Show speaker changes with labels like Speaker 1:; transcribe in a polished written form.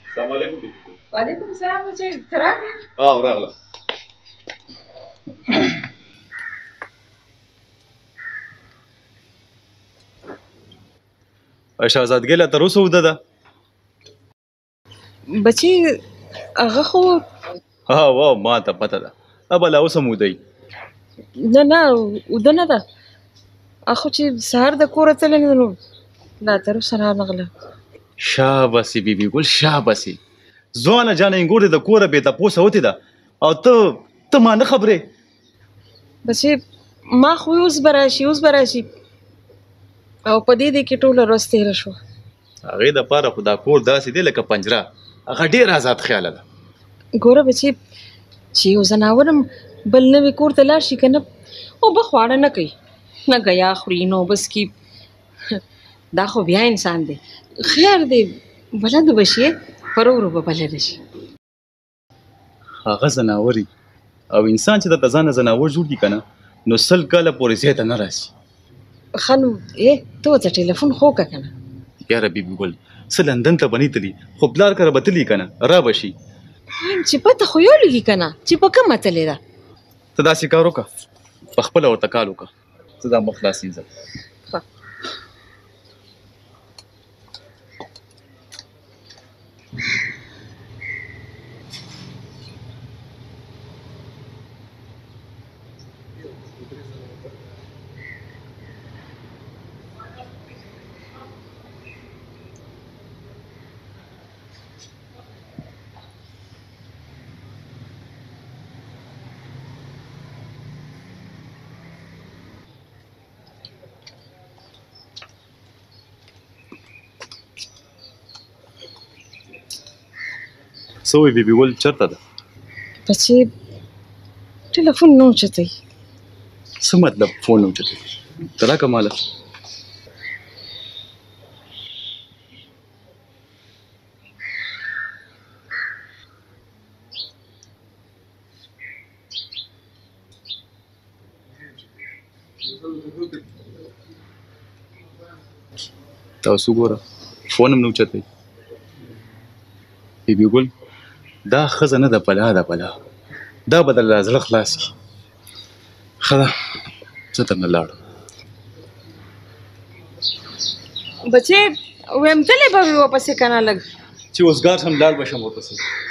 Speaker 1: السلام علیکم.
Speaker 2: وعلیکم السلام. چې راغلی
Speaker 1: راغله. شهزادګۍ لا تر اوسه اوده ده؟
Speaker 2: بچي هغه خو
Speaker 1: واه ما ته پته ده. ابا لا اوسه مودی.
Speaker 2: نه اوده نه ده. اخو چې سهار د کوره تللی نو لا تر اوسه رانغله.
Speaker 1: شاباسي بیبي ګل شاباسي. ځوانه جانه انګور د کوره بې تپوسه وتې ده او ته ما نه خبرې.
Speaker 2: بچي ما خو اوس به راشي او په دې کې ټوله ورځ تېره شوه.
Speaker 1: هغې دپاره خو دا کور داسې دی لکه پنجره. هغه ډېر آزاد خیاله ده.
Speaker 2: ګوره بچي چې یو ځناور هم بل نوي کور ته لاړ شي که نه اوبه خواړه نه کوي نه ګیا خوري نه اوبه څکي. دا خو بیا انسان دی. خیر دی بلد به شي ورو ورو به بلده شي.
Speaker 1: هغه ځناوري او انسان چې د ځانه ځناور جوړ کړي که نه نو 100 کاله پورې ځای ته نه راسي.
Speaker 2: ښه نو ته ورته ټلیفون خو وکړه که نه.
Speaker 1: یاره بیبي ګل څه لندن ته به نه تلي خو پلار کره به تلي که نه را به شي.
Speaker 2: چې پته خو یو لګي که نه چې په کومه تلې ده.
Speaker 1: ته داسې کار وکړه په خپله ورته کال وکړه. زه دا مخ خلاصېږم. څه وایي بیبي ګل چېرته ده؟
Speaker 2: بچې ټلیفون نه اوچتوي.
Speaker 1: څه مطلب فون نه اوچتوي؟ ته راکړه ماله. تاسو ګوره فون هم نه اوچتوي. بیبي ګل دا ښځه نه ده بلا ده بلا. دا به درله زړه خلاص کړي. ښه ده زه درنه لاړم.
Speaker 2: بچې ویم تللی به وي ورپسې که نه لږ
Speaker 1: چې اوسګار شم لاړ به شم ورپسې.